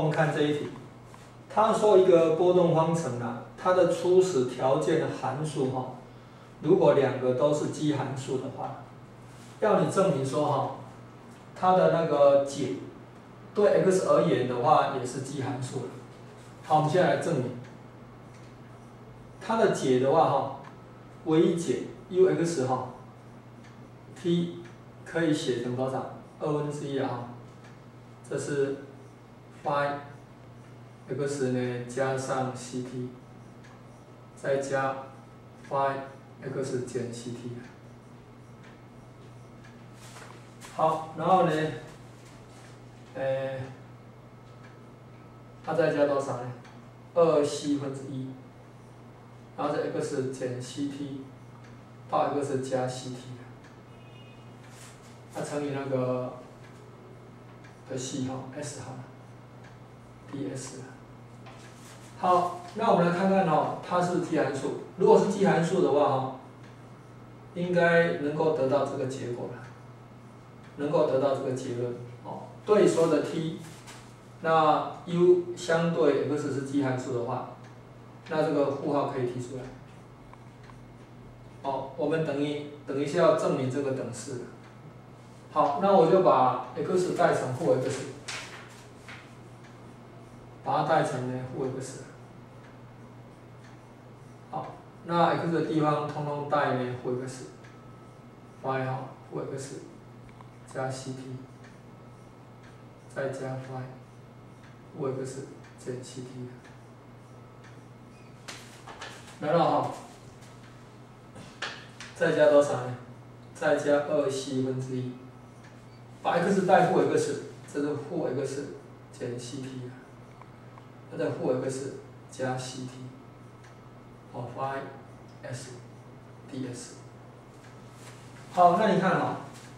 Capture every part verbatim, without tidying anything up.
们看这一题，他说一个波动方程啊，它的初始条件的函数哈、哦，如果两个都是奇函数的话，要你证明说哈、哦，它的那个解对 x 而言的话也是奇函数了。好，我们现在来证明，它的解的话哈，唯一解 u(x) 哈 ，t 可以写成多少？二分之一啊哈，这是 phi x 呢加上 ct， 再加 phi x 减 ct。好，然后呢，呃，它再加多少呢？二 c 分之一，然后这 x 减 ct， 到 x 加 ct， 它乘以那个的 c 哈 s 好了 ，ds。好，那我们来看看哦，它是奇函数。如果是奇函数的话哈，应该能够得到这个结果了，能够得到这个结论哦。对所有的 t， 那 u 相对 x 是奇函数的话，那这个负号可以提出来。哦，我们等于等一下要证明这个等式。好，那我就把 x 代成负 x， 把它代成呢负 x。好，那 x 的地方通通代呢负 x，y 哈负 x 加 ct， 再加 phi 负 x 减 ct。来了哈，再加多少呢？再加二 c 分之一，把 x 代负 x， 这是负 x 减 ct， 那再负 x 加 ct， 哦 phi s ds。好，那你看哈，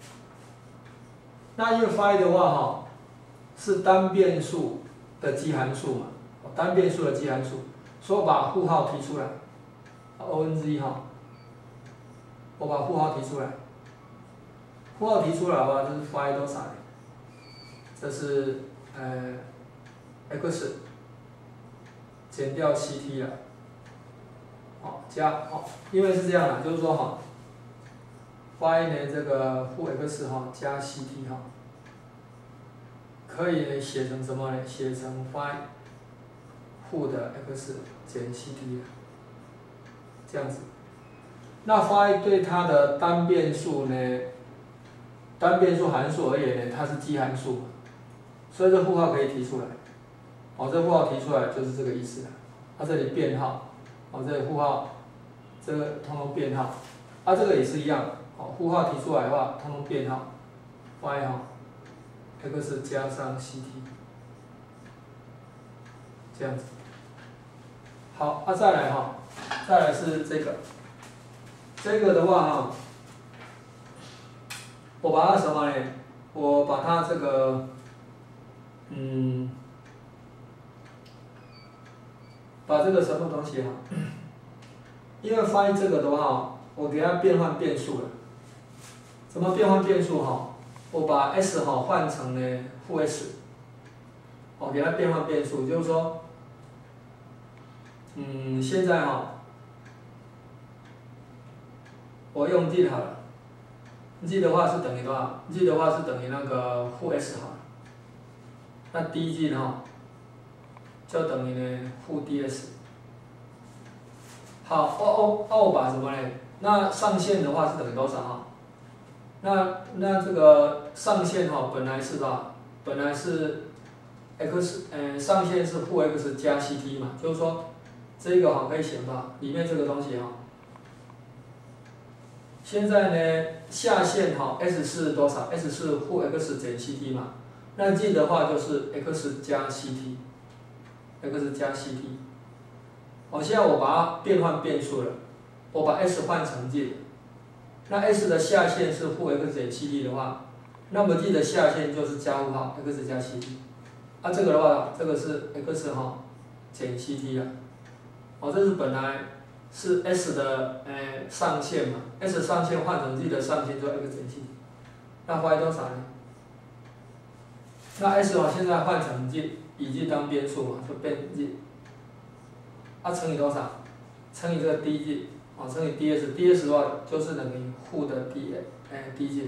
那因为 phi 的话哈，是单变数的奇函数嘛，单变数的奇函数，所以我把负号提出来。二分之一哈，我把负号提出来，负号提出来的话，这是 phi 多少呢？这是呃 x 减掉 ct 了，好加哦，因为是这样的，就是说哈 ，phi 呢这个负 x 哈加 ct 哈，可以写成什么呢？写成 phi 负的 x 减 ct 了。这样子，那 phi 对它的单变数呢，单变数函数而言呢，它是奇函数，所以这负号可以提出来。哦，这负号提出来就是这个意思了。它、啊、这里变号，哦，这里负号，这个通通变号，啊，这个也是一样，哦，负号提出来的话，通通变号 ，phi 哈 ，x 加上 ct， 这样子。好，啊，再来哈。再来是这个，这个的话哈，我把它什么呢？我把它这个，嗯，把这个什么东西哈，因为发现这个的话，我给它变换变数了。怎么变换变数哈？我把 s 哈换成呢负 s， 我给它变换变数，就是说，嗯，现在哈。我用 d 好了 ，d 的话是等于多少 ？d 的话是等于那个负 s 好了。那 dg 哈，就等于呢负 ds。好，哦哦哦，我把什么呢？那上限的话是等于多少哈？那那这个上限哈本来是多少？本来是 x， 呃上限是负 x 加 ct 嘛，就是说这个哈可以写到里面这个东西哈。现在呢，下限哈 s 是多少 ？s 是负 x 减 ct 嘛，那 g 的话就是 x 加 ct，x 加 ct。好，现在我把它变换变数了，我把 s 换成 g， 那 s 的下限是负 x 减 ct 的话，那么 g 的下限就是加负号 x 加 ct。啊，这个的话，这个是 x 哈减 ct 啊，哦，这是本来。是 s 的呃上限嘛 ，s 上限换成 g 的上限就 x 减 ct， 那 y 多少呢？那 s 哦现在换成 g， 以 z 当变数嘛，就变 z， 啊乘以多少？乘以这个 dz， 啊乘以 ds，ds 的话就是等于负的 d， 哎 dz 的。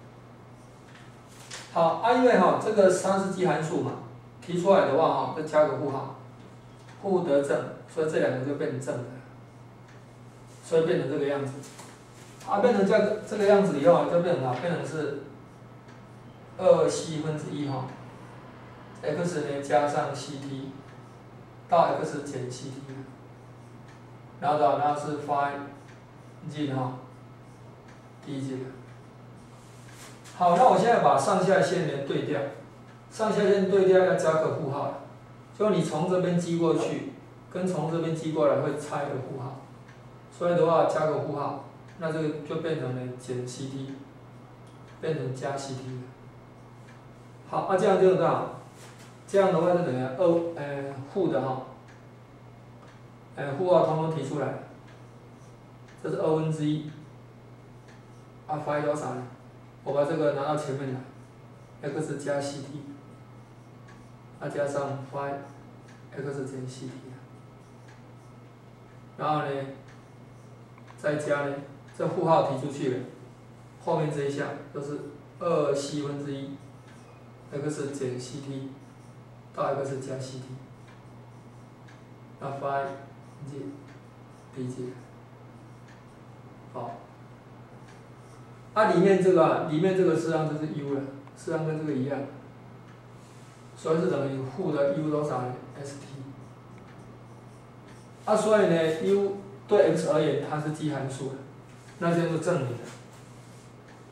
好，啊因为哈这个三是奇函数嘛，提出来的话哈，就加个负号，负得正，所以这两个就变成正的，所以变成这个样子。啊，变成这个这个样子以后，就变成啥？变成是二 c 分之一哈 ，x 呢加上 ct 到 x 减 ct， 然后的然后是 phi z 哈 dz。好，那我现在把上下线呢对调，上下线对调要加个负号，就你从这边击过去，跟从这边击过来会差一个负号，所以的话加个负号。那这个就变成了减 ct， 变成加 ct 了。好，啊这样就多少？这样的话就等于二，呃负的哈，呃负号统统提出来，这是二分之一，啊 phi 多少呢？我把这个拿到前面来 ，x 加 ct， 啊加上 phi x 减 ct， 然后呢，再加呢？这负号提出去了，后面这一项就是二 c 分之一 x 减 ct 到 x 加 ct， 那 phi z dz， 好，啊里面这个、啊、里面这个实际上就是 u 了，实际上跟这个一样，所以是等于负的 u 多少呢 ？st， 啊所以呢 u 对 x 而言它是奇函数的。那这样就证明了。